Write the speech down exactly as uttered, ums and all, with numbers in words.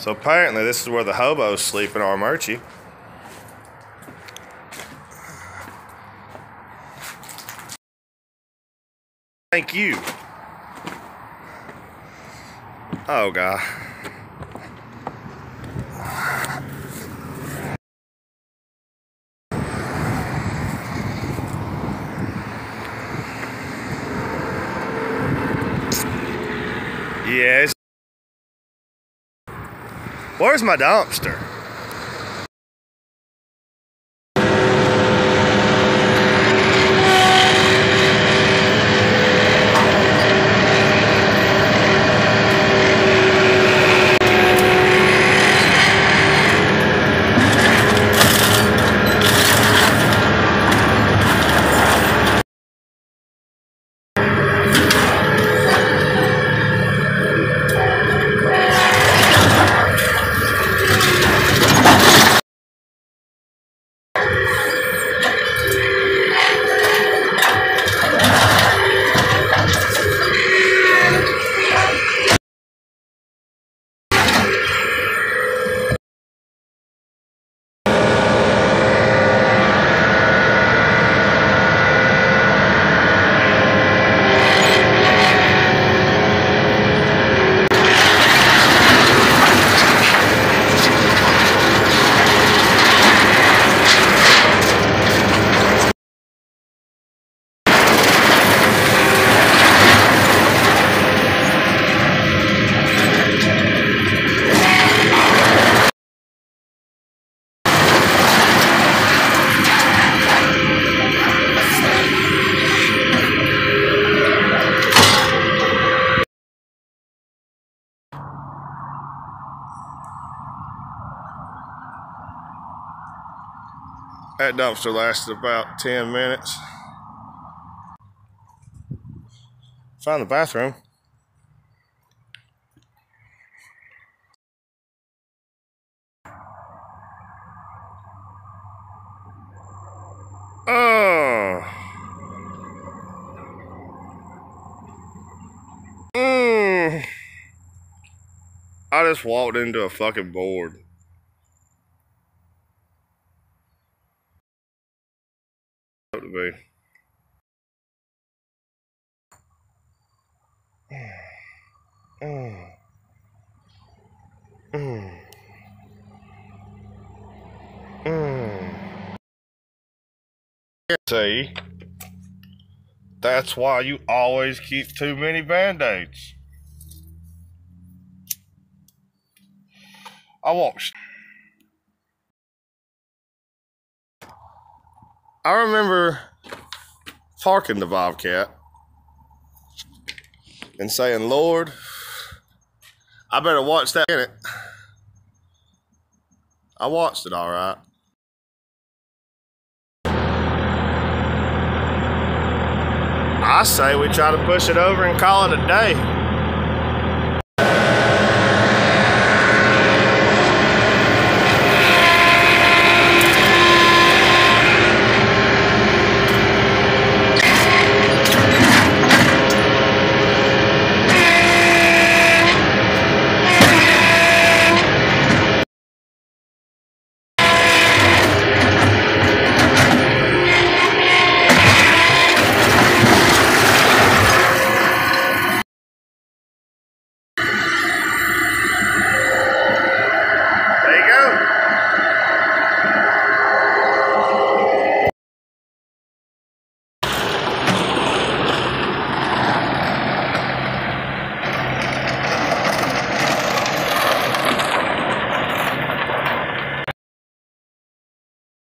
So apparently this is where the hobos sleep in Armuchee. Thank you. Oh God. Yes. Where's my dumpster? That dumpster lasted about ten minutes. Found the bathroom. Oh. Mm. I just walked into a fucking board. To be. Mm. Mm. Mm. See, that's why you always keep too many Band-Aids. I watched. I remember parking the Bobcat and saying, Lord, I better watch that in it. I watched it all right. I say we try to push it over and call it a day.